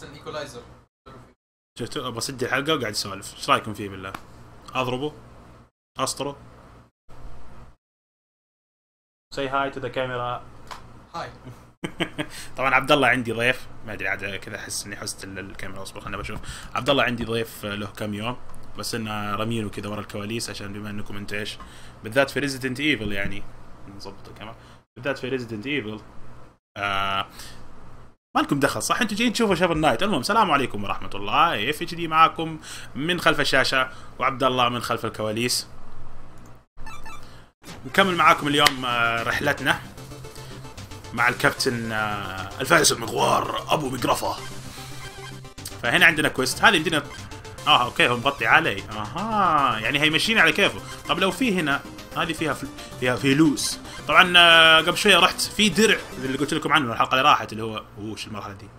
احسن ايكولايزر. شفتوا بسجل حلقه وقاعد اسولف، ايش رايكم فيه بالله؟ اضربه؟ اسطره؟ سي هاي تو ذا كاميرا. هاي. طبعا عبد الله عندي ضيف، ما ادري عاد كذا احس اني حست الكاميرا. اصبر خلنا بشوف. عبد الله عندي ضيف له كم يوم، بس انه رمينه كذا ورا الكواليس عشان بما انكم انت ايش بالذات في ريزيدنت ايفل، يعني نظبط الكاميرا بالذات في ريزيدنت ايفل. ما لكم دخل صح؟ انتم جايين تشوفوا شفر نايت. المهم السلام عليكم ورحمه الله. اف اتش دي معاكم من خلف الشاشه، وعبد الله من خلف الكواليس. نكمل معاكم اليوم رحلتنا مع الكابتن الفارس المغوار ابو مقرفه. فهنا عندنا كويست، هذه عندنا اوكي هو مغطي علي. يعني هيمشيني على كيفه. طب لو في هنا هذه فيها فلوس. طبعا قبل شويه رحت في درع اللي قلت لكم عنه الحلقه اللي راحت، اللي هو وش المرحله دي.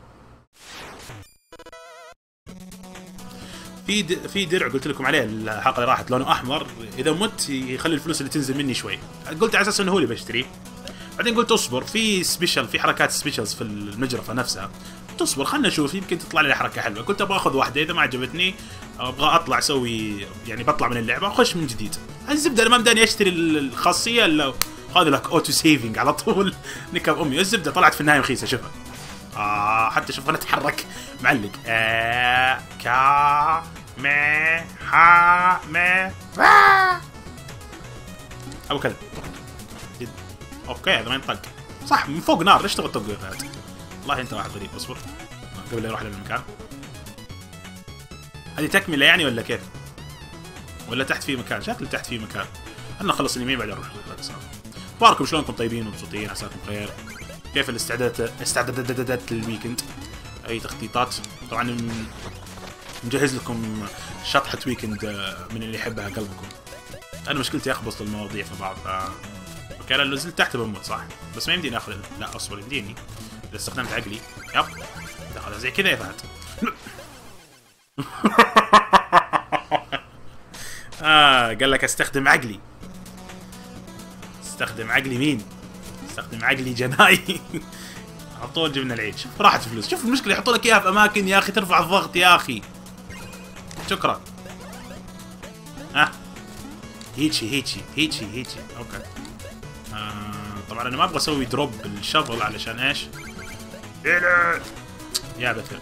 في درع قلت لكم عليه الحلقه اللي راحت لونه احمر، اذا مت يخلي الفلوس اللي تنزل مني شوي. قلت على اساس انه هو اللي بشتريه، بعدين قلت اصبر في سبيشل، في حركات سبيشلز في المجرفه نفسها. تصبر خلنا نشوف يمكن تطلع لي حركه حلوه. قلت ابغى اخذ واحده، اذا ما عجبتني ابغى اطلع اسوي يعني بطلع من اللعبه واخش من جديد. الزبده انا ما مداني اشتري الخاصيه الا هذا لك اوتو سيفنج على طول. نكب امي. الزبده طلعت في النهايه رخيصه. شوفها حتى شوف انا اتحرك معلق. كا ما ها ما ابو كلب. اوكي هذا ما ينطق صح، من فوق نار. ليش تبغى تطق يا فهد؟ والله انت واحد غريب. اصبر قبل لا يروح للمكان. هذه تكمله يعني ولا كيف؟ ولا تحت في مكان؟ شكل تحت في مكان. خلنا نخلص اليمين بعدين نروح لليسار. اخباركم شلونكم؟ طيبين ومبسوطين؟ عساكم بخير. كيف استعدادات للويكند؟ اي تخطيطات؟ طبعا مجهز لكم شطحه ويكند من اللي يحبها قلبكم. انا مشكلتي اخبص المواضيع في بعض. اوكي لو نزلت تحت بموت صح، بس ما يمديني اخذ. لا اصبر يمديني اذا استخدمت عقلي. يب تاخذها زي كذا يا فهد. قال لك استخدم عقلي. استخدم عقلي مين؟ استخدم عقلي جناي. على طول جبنا العيد. شوف راحت فلوس. شوف المشكله يحطوا لك اياها في اماكن يا اخي ترفع الضغط يا اخي. شكرا. هيجي اوكي. طبعا انا ما ابغى اسوي دروب بالشفل علشان ايش؟ يا بثر.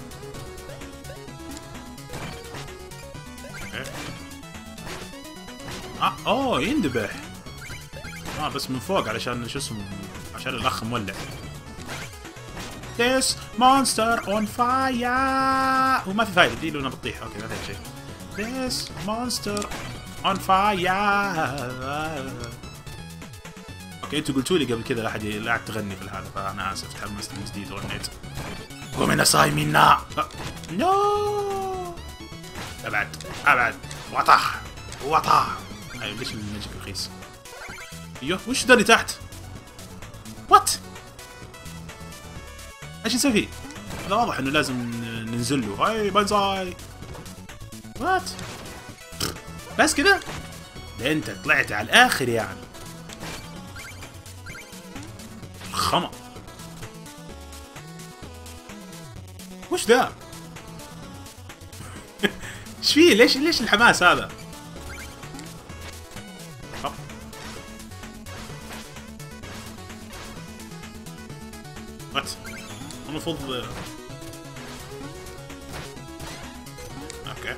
اوه يندبح. بس من فوق علشان شو اسمه، عشان الاخ مولع. This monster on fire. وما في فايدة دي لو انا بطيح. اوكي ما في شيء. This monster on fire. اوكي انتوا قلتوا لي قبل كذا لا احد تغني في هذا، فانا اسف تحمست من جديد وغنيت. ومن صايمنا نو. ابعد وطح. ايوه ليش الماجيك رخيص؟ ايوه وش ذا اللي تحت؟ وات؟ ايش نسوي فيه؟ هذا واضح انه لازم ننزل له. هاي بانزاي. وات؟ بس كذا؟ ده انت طلعت على الاخر يعني. خمر. وش ذا؟ ايش فيه؟ ليش الحماس هذا؟ وات؟ المفروض اوكي.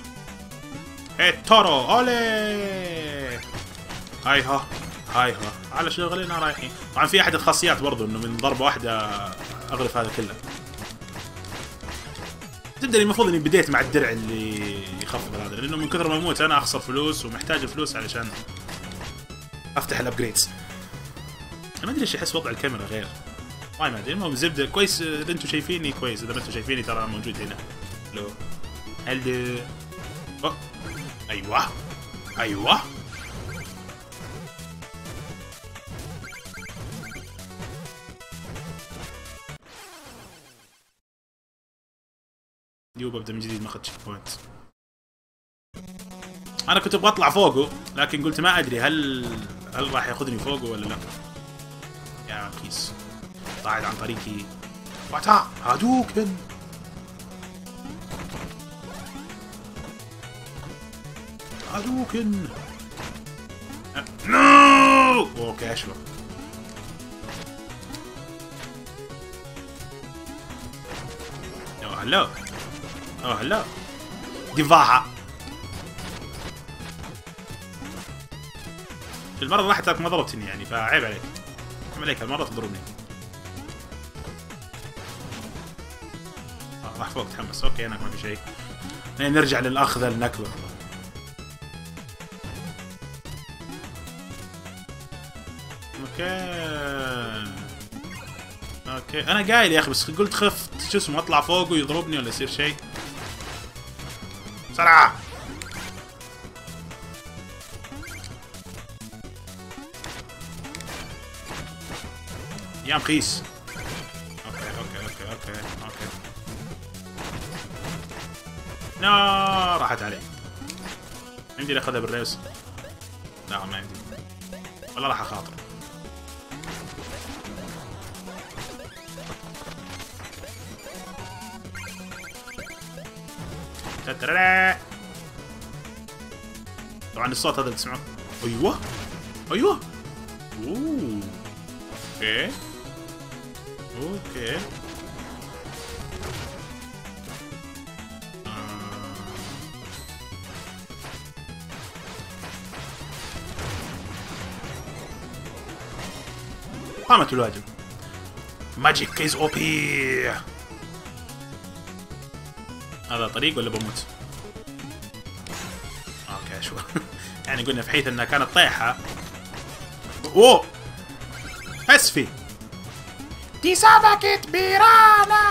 تورو اولي. هايها على شغلنا رايحين. طبعا في احد الخاصيات برضو انه من ضربه واحده اغلف هذا كله. تبدا المفروض اني بديت مع الدرع اللي يخفض هذا، لانه من كثر ما اموت انا اخسر فلوس ومحتاج الفلوس علشان افتح الابجريدز. ما ادري ليش احس وضع الكاميرا غير. ما ادري. المهم زبده كويس. اذا انتم شايفيني كويس، اذا ما انتم شايفيني ترى موجود هنا. هلو. ايوه ببدا من جديد. ما اخذت تشيك بوينت. انا كنت ابغى اطلع فوقه، لكن قلت ما ادري هل راح ياخذني فوقه ولا لا. يا رخيص. بعد عن طريقي. واتا هادوكن. هادوكن. نو. اوكي اشوف. اوه هلو. اوه هلو. دفاعة. المرة اللي راحت ما ضربتني يعني، فعيب عليك. عيب عليك هالمرة تضربني. راح فوق تحمس. اوكي هناك ما في شيء. نرجع للأخذة النكبة. اوكي انا قايل يا اخي، بس قلت خف شو اسمه اطلع فوق ويضربني ولا يصير شيء. بسرعة. يا مخيس. اوكي. نو راحت علي. عندي اللي اخذها بالريس. لا ما عندي والله، راح اخاطر. طبعا الصوت هذا اللي تسمعه. ايوه اوه. اوكي قامت الواجب. ماجيك از او بي. هذا طريق ولا بموت؟ اوكي شو يعني قلنا في حيث انها كانت طيحة. اوه اسفي. دي سمكة بيرانا.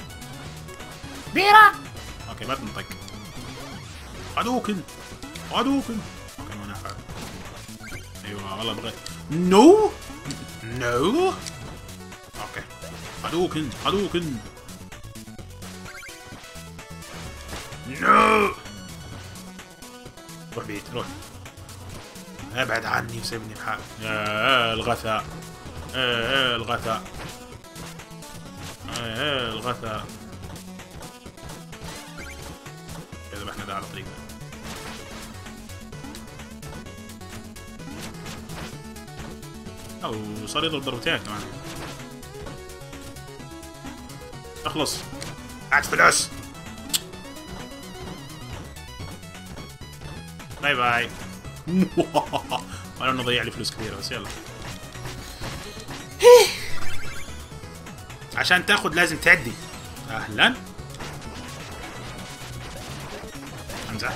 بيرا. اوكي ما تنطق. عدوكن. اوكي ما نفع. ايوه والله بغيت. نو. اوكي عدوكن. نو. روح بعيد روح. ابعد عني وسيبني بحالي. يا الغثاء. الغثاء. كذا احنا ده على طريقنا. او صار يضرب ضربتين كمان. اخلص. عاد فلوس. باي وانا انه ضيع لي فلوس كثيره بس يلا. عشان تاخذ لازم تعدي. اهلا. امزح.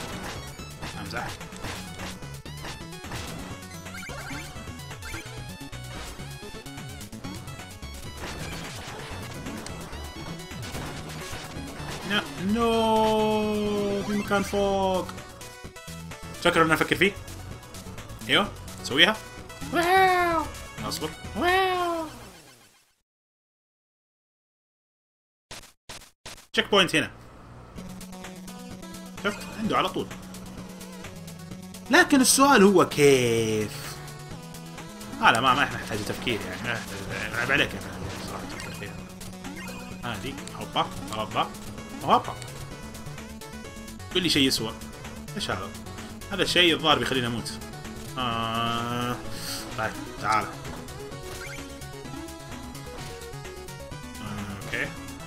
نو في مكان فوق. شكرا انا افكر فيه. ايوه سويها. واو اصبر. واو تشيك بوينت هنا. شفت عنده على طول. لكن السؤال هو كيف. لا ما احنا نحتاج تفكير يعني. ما نحتاج. عيب عليك يا فهد صراحه تفكر فيها. هذه هوبا. كل شيء يسوى. ايش هذا؟ هذا الشيء الظاهر بيخليني اموت. طيب تعال. اوكي.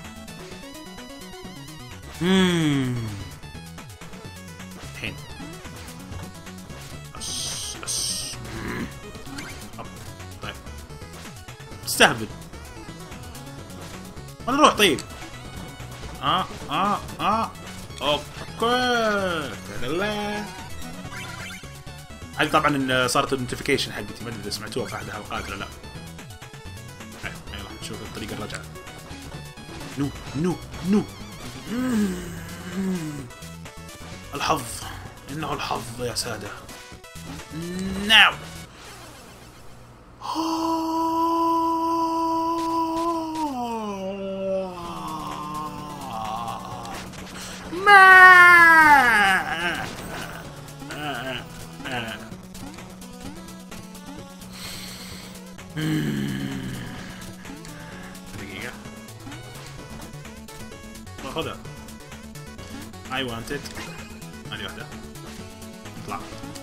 الحين. طيب. تستهبل. وين نروح طيب؟ اوكي. لا هذه طبعا صارت النوتيفيكيشن حقتي، ما ادري اذا سمعتوها في احد الحلقات ولا لا. يلا نشوف الطريقه الرجعه. نو الحظ، انه الحظ يا ساده. ناو دقيقة. خذها. I want it. هذه واحدة. اطلع.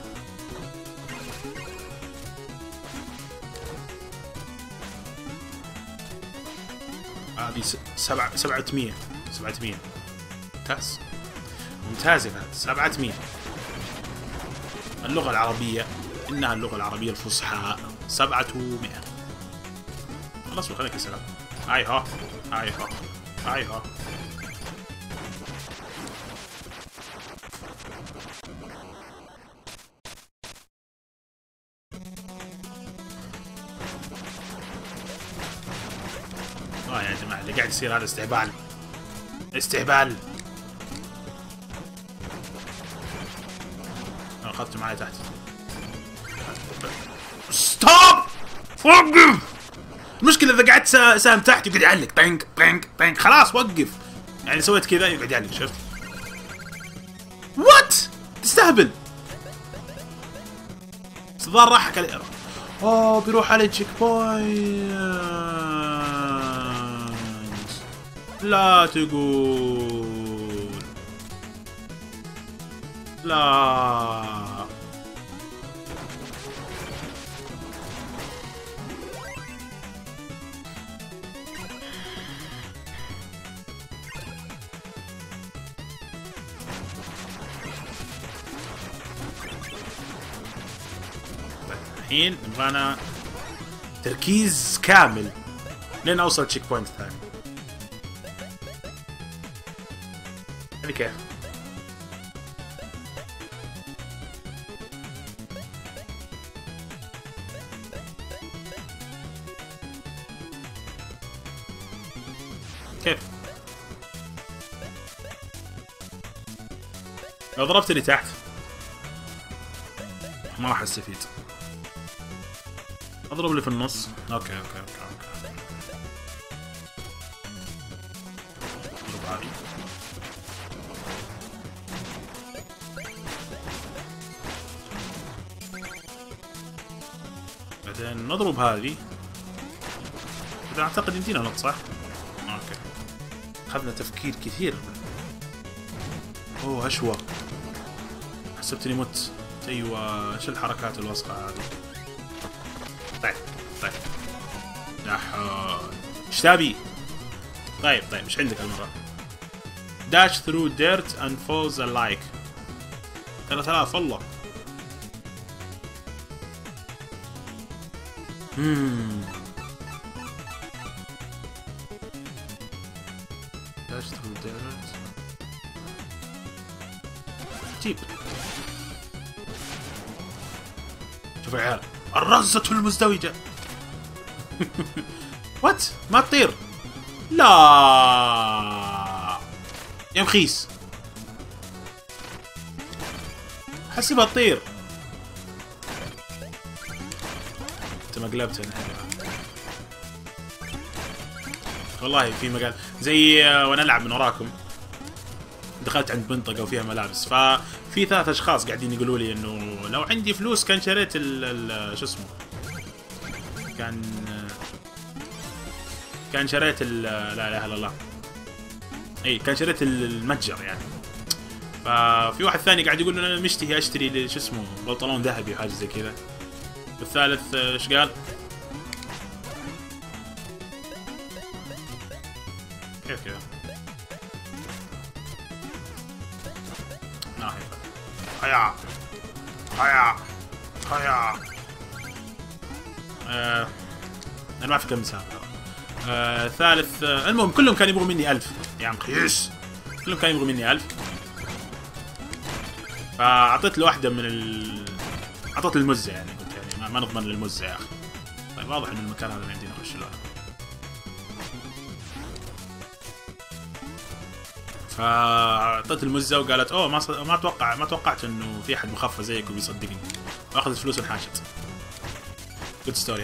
هذه 700 ممتاز ممتاز يا فهد. 700. اللغة العربية إنها اللغة العربية الفصحى. 700. خلاص وخليك السلام. هاي ها هاي ها هاي ها. يا جماعة اللي قاعد يصير هذا استهبال. استهبال. انا اخذته معي تحت. ستوب. وقف. المشكلة اذا قعدت سام تحت يقعد يعلق طينك طينك طينك. خلاص وقف. يعني سويت كذا يقعد يعلق. شفت؟ وات؟ تستهبل. الظاهر راحك على اوه بيروح على تشيك بوينت. لا تقول لا. الحين نبغانا تركيز كامل لين اوصل تشيك بوينت ثاني. هذه كيف؟ كيف؟ لو ضربت اللي تحت ما راح استفيد. اضرب اللي في النص. اوكي اوكي اوكي اوكي. اضرب هذه. بعدين نضرب هذه. بعدين اعتقد يمدينا نط صح؟ اوكي. اخذنا تفكير كثير. اوه هشوة. حسبتني مت. ايوه شو الحركات الوسخة هذه؟ طيب طيب. لا حول. ايش تبي؟ طيب طيب ايش عندك هالمرة؟ Dash through dirt and falls alike. 3000 والله. Dash through dirt. جيب. شوف يا عيال الرزة المزدوجة. وات؟ ما تطير. لا يا مخيس. حسبها تطير. انت مقلبتها والله. في مقال زي وانا العب من وراكم دخلت عند منطقة وفيها ملابس، ففي 3 اشخاص قاعدين يقولوا لي انه لو عندي فلوس كان شريت شو اسمه، كان شريت لا اله الا الله، اي كان شريت المتجر يعني. ففي واحد ثاني قاعد يقول انا مشتهي اشتري شو اسمه بنطلون ذهبي وحاجه زي كذا. والثالث ايش قال؟ كيف كذا؟ ناحية هيا هيا هيا. انا ما اعرف كم مسافة. ثالث المهم كلهم كانوا يبغوا مني 1000 يا عم قيس، كلهم كانوا يبغوا مني 1000. فاعطيت له واحدة من اعطيت المزة يعني، قلت يعني ما نضمن للمزة يا اخي. طيب واضح ان المكان هذا ما يمدينا نخش له. فاعطيت المزة وقالت اوه ما توقعت انه في احد مخفى زيك وبيصدقني، واخذت فلوس وانحاشت. جود ستوري.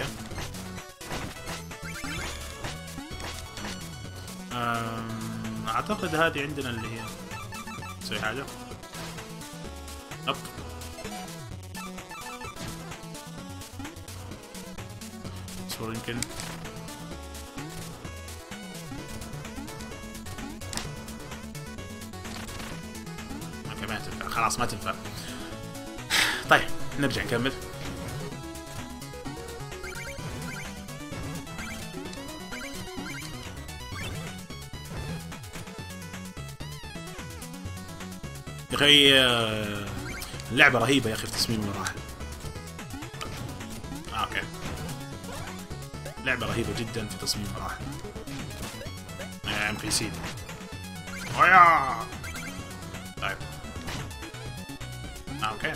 اعتقد هذه عندنا اللي هي تسوي حاجة. اب صور يمكن. اوكي ما تنفع، خلاص ما تنفع. طيب نرجع نكمل. يا اخي اللعبة رهيبة يا اخي في تصميم المراحل. اوكي لعبة رهيبة جدا في تصميم المراحل. مقيسين. ويا طيب اوكي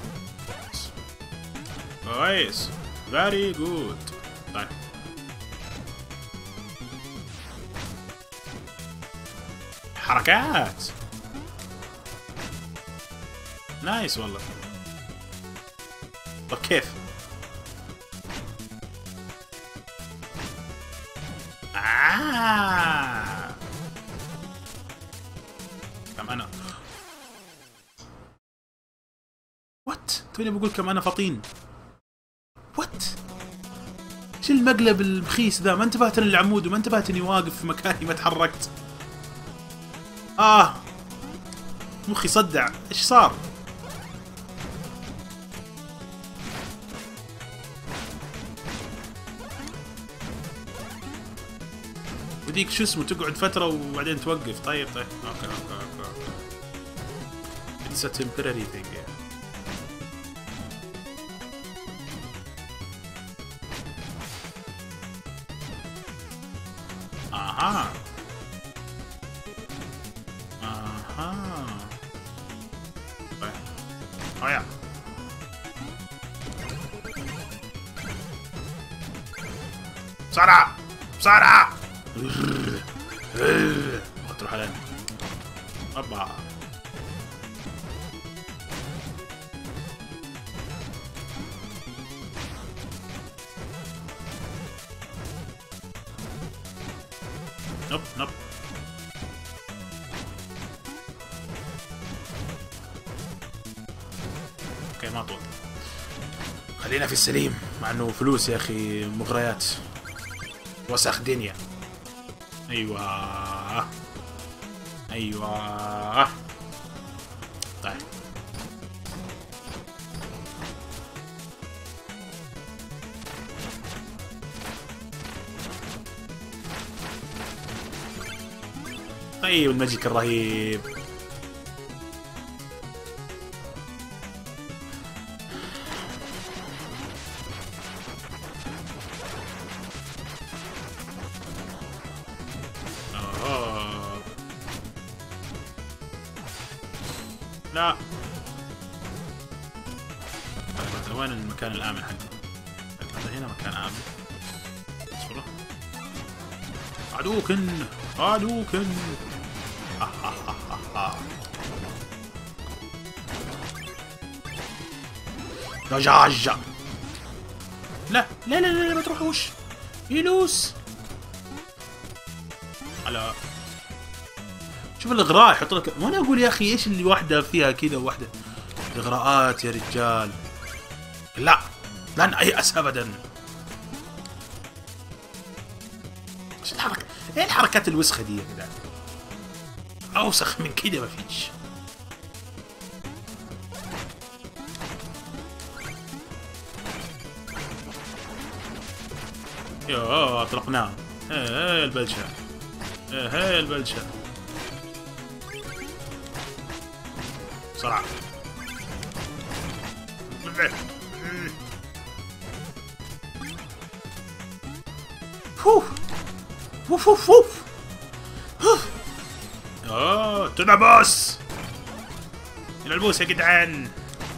كويس فيري جود. طيب حركات نايس والله. طب كيف؟ كم انا وات توني بقول كم انا فطين. وات ايش المقلب المخيس ذا؟ ما انتبهت ان العمود وما انتبهت اني واقف في مكاني ما تحركت. مخي صدع. ايش صار؟ بديك شو اسمه تقعد فترة وبعدين توقف. طيب اوكي It's a temporary thing yeah. اها طيب هيا بسرعة بسرعة. ما تروح علينا. ابا نوب نوب. اوكي ما طول. خلينا في السليم مع انه فلوس يا اخي مغريات. وسخ دنيا. ايوه ايوه طيب طيب الماجيك الرهيب. لا طيب وين المكان الآمن حقه؟ هذا هنا مكان آمن. صورة عدوكن عدوكن. دجاجة. لا لا لا لا ما تروحوش يلوس. على شوف الاغراء يحط لك. وانا اقول يا اخي ايش اللي واحده فيها كذا وواحده اغراءات يا رجال. لا لن ايأس ابدا. ايش الحركه؟ ايه الحركات الوسخه دي يا جدعان؟ اوسخ من كذا ما فيش. يا اطلقناه. ايه البلشه. ايه البلشه. بسرعة. فوف فوف فوف فوف. تنبوس الى البوس يا جدعان.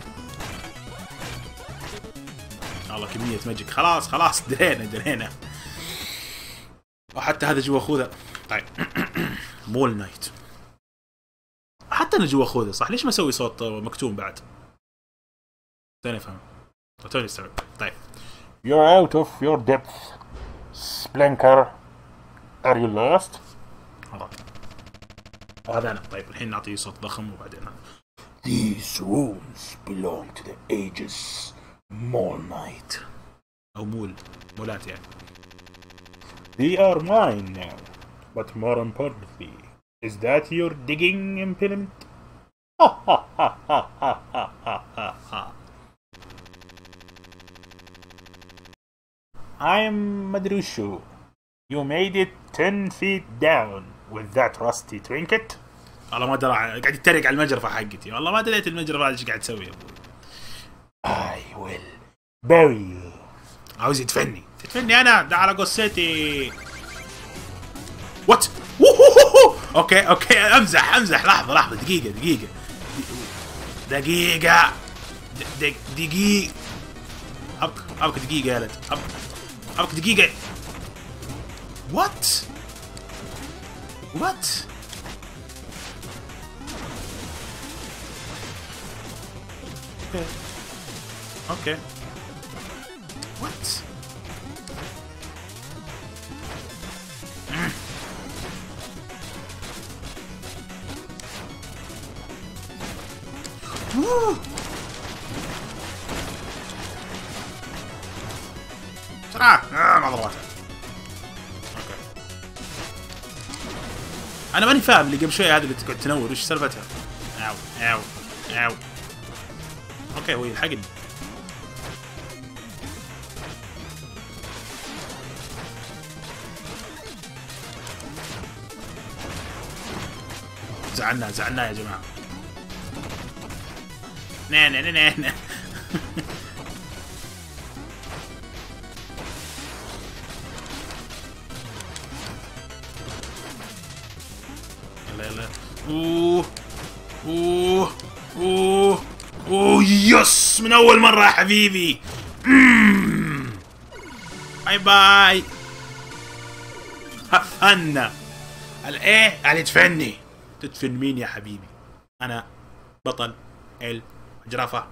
والله كمية ماجيك. خلاص خلاص درينا. وحتى هذا جوا خوذة. طيب مول نايت. حتى انا جوا خوذة صح. ليش ما اسوي صوت مكتوم بعد؟ توني افهم. توني استوعب. طيب You're out of your depth, Splinker. Are you lost? هذا انا. طيب الحين نعطيه صوت ضخم وبعدين These rooms belong to the Aegis Mall Knight. او مولات يعني. They are mine now. But more importantly, is that your digging implement? I'm مدري You made it 10 feet down with that rusty trinket. والله ما درى، قاعد يتريق على المجرفة حقتي. والله ما دريت المجرفة هذه ايش قاعد تسوي يا ابوي. I will bury you. عاوز تدفني انا، ده على قصتي. وات. اوكي امزح لحظة دقيقة ابك دقيقة يا ولد، ابك دقيقة. وات اوكي وات. بسرعة. ما ضربتها. اوكي انا ماني فاهم اللي قبل شوي هذه اللي تقعد تنور، ايش سالفتها؟ اوو. اوكي هو يلحقني. زعلنا يا جماعة. نا يلا. اوه يس، من اول مرة يا حبيبي. باي. هفنا الايه على تدفن مين يا حبيبي؟ انا بطل الجرافة.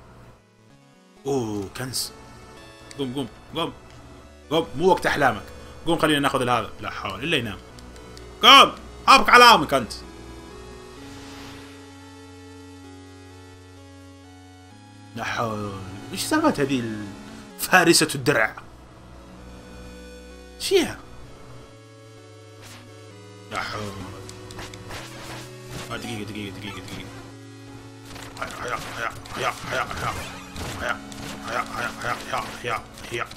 اوه كنز. قوم مو وقت احلامك. قوم خلينا ناخذ هذا. لا حول الا ينام. قوم ابك علامك انت. لا حول. ايش سالفة هذه فارسة الدرع؟ شيها. لا حول. دقيقة. هيا.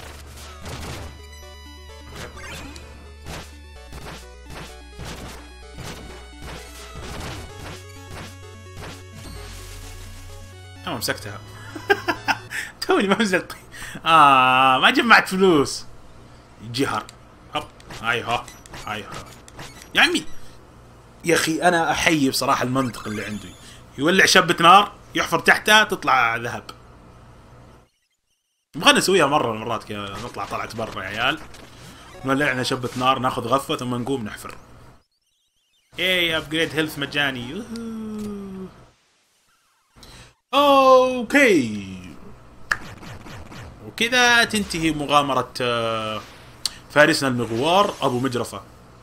انا مسكتها. توني ما نزلت. ما جمعت فلوس. جهر. هاي ها يا عمي. يا اخي انا احيي بصراحه المنطق اللي عنده. يولع شبة نار، يحفر تحتها، تطلع ذهب. خلنا نسويها مره من المرات كذا، نطلع طلعت برا يا عيال، نولعنا شبة نار، ناخذ غفه ثم نقوم نحفر. ايه ابجريد هيلث مجاني. اوكي وكذا تنتهي مغامرة فارسنا المغوار ابو مجرفة.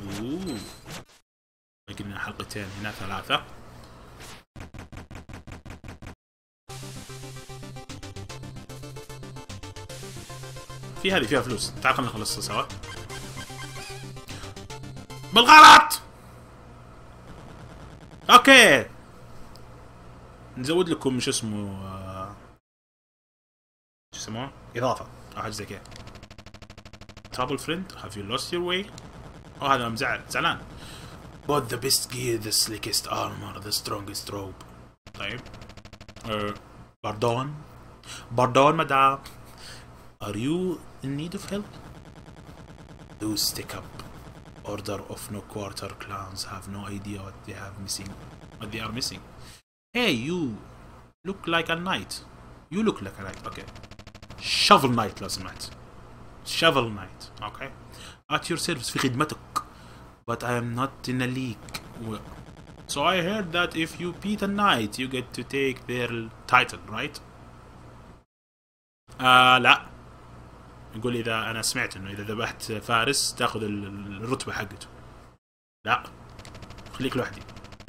قلنا حلقتين هنا 3. في هذه فيها فلوس. تعال خلينا نخلصها سوا. بالغلط. اوكي نزود لكم شو اسمه اضافه او حاجه زي كذا. trouble friend have you lost your way. هذا زعلان. bought the best gear, the slickest armor, the strongest rope. طيب باردون مدام. are you in need of help? do stick up. order of no quarter clans have no idea what they are missing. hey you look like a knight. okay. shovel knight لو سمحت. shovel knight. okay. at your service في خدمتك. but I am not in a league. so I heard that if you beat a knight you get to take their title, right? لا. يقول اذا انا سمعت انه اذا ذبحت فارس تاخذ الرتبة حقته. لا خليك لوحدي.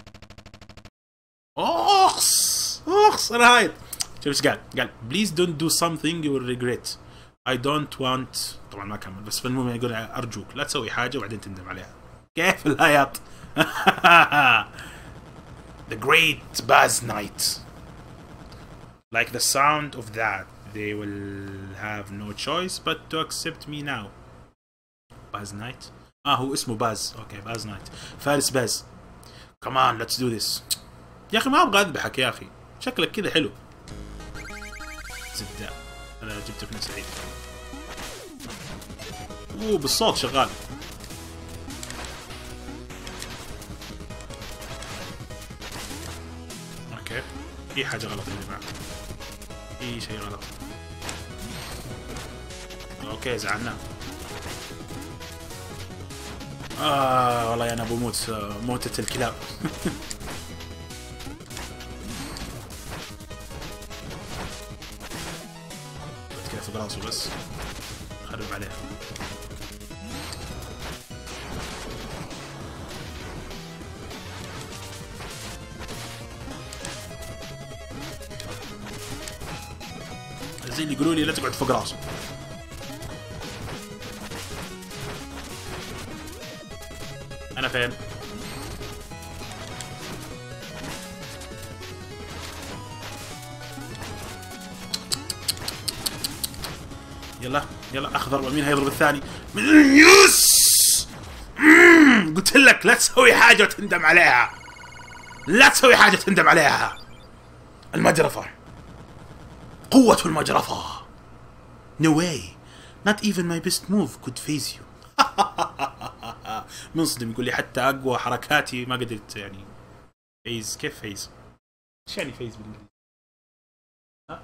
اخس انا هايط. شوف ايش قال please don't do something you will regret. I don't want. طبعا ما كمل بس في المهم يقول ارجوك لا تسوي حاجة وبعدين تندم عليها. كيف الهياط. The great Baz Knight. Like the sound of that they will have no choice but to accept me now. باز نايت. هو اسمه باز. اوكي باز نايت. فارس باز. كمان let's do this. يا اخي ما ابغى اذبحك يا اخي، شكلك كذا حلو. زبدة. انا جبتك من سعيد. بالصوت شغال. اوكي في حاجة غلط يا جماعة، في شيء غلط. اوكي زعلناه. والله انا بموت موتة الكلاب. كذا في راسه بس خرب عليه. زي اللي يقولوا لي لا تقعد فوق راسه. انا فين؟ يلا يلا اخضر. مين هيضرب الثاني؟ يس. قلت لك لا تسوي حاجه وتندم عليها، لا تسوي حاجه تندم عليها. المجرفه، قوة المجرفة. No way. Not even my best move could phase you. منصدم يقول لي حتى أقوى حركاتي ما قدرت يعني. فيز كيف فيز؟ ايش يعني فيز بالانجليزي؟ ها؟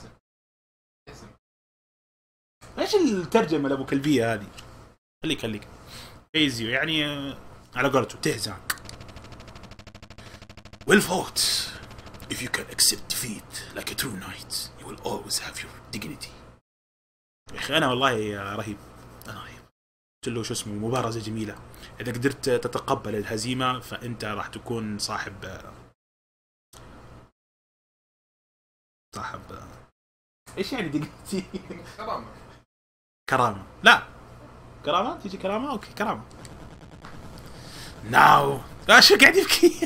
ايش الترجمة لأبو كلبية هذه؟ خليك فيز يو يعني على قولته تهزمك. Well fought. If you can accept defeat like a true knight, you will always have your dignity. يا أخي أنا والله رهيب، أنا رهيب. قلت له شو اسمه مبارزة جميلة. إذا قدرت تتقبل الهزيمة فأنت راح تكون صاحب إيش يعني dignity؟ كرامة. لا كرامة تيجي كرامة. أوكي كرامة. Now شو قاعد يبكي؟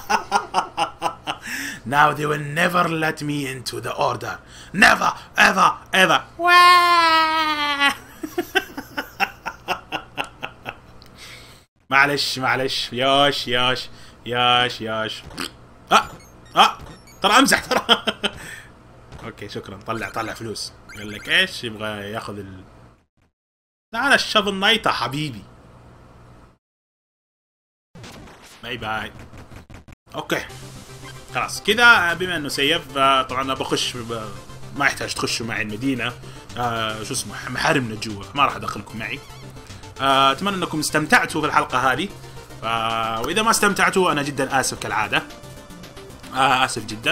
Now they will never let me into the order. Never, ever, ever. معلش ياش. ترى امزح ترى. اوكي شكرا. طلع فلوس. قال لك ايش يبغى ياخذ تعال الشفل نايت حبيبي. باي. اوكي خلاص كذا. بما انه سيف طبعا بخش ما يحتاج تخشوا معي المدينه. شو اسمه محارمنا جوا، ما راح ادخلكم معي. اتمنى انكم استمتعتوا في الحلقه هذه. واذا ما استمتعتوا انا جدا اسف كالعاده. اسف جدا.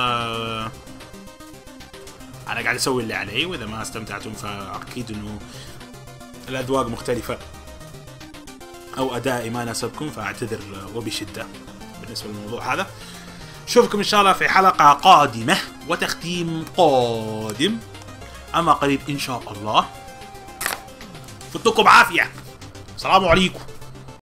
انا قاعد اسوي اللي علي، واذا ما استمتعتم فاكيد انه الاذواق مختلفه او ادائي ما ناسبكم، فاعتذر وبشده بالنسبه للموضوع هذا. اشوفكم ان شاء الله في حلقه قادمه وتختيم قادم اما قريب ان شاء الله. فتكم بعافيه. السلام عليكم.